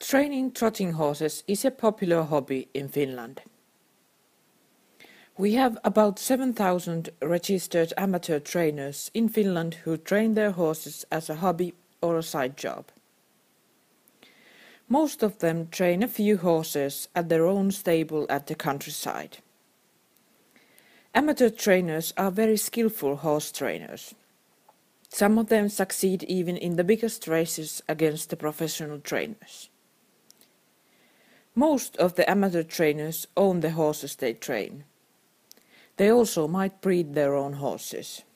Training trotting horses is a popular hobby in Finland. We have about 7,000 registered amateur trainers in Finland who train their horses as a hobby or a side job. Most of them train a few horses at their own stable at the countryside. Amateur trainers are very skillful horse trainers. Some of them succeed even in the biggest races against the professional trainers. Most of the amateur trainers own the horses they train. They also might breed their own horses.